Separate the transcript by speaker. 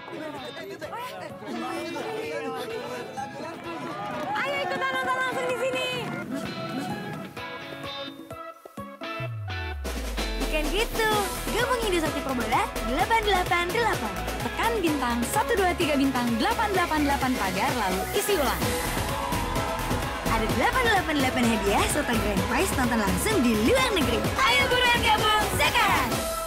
Speaker 1: Ayo ikutan nonton langsung di sini. Bukan gitu, gabung Indosat Probola 888. Tekan bintang 123 bintang 888 pagar lalu isi ulang. Ada 888 hadiah serta grand prize nonton langsung di luar negeri. Ayo buruan gabung sekarang.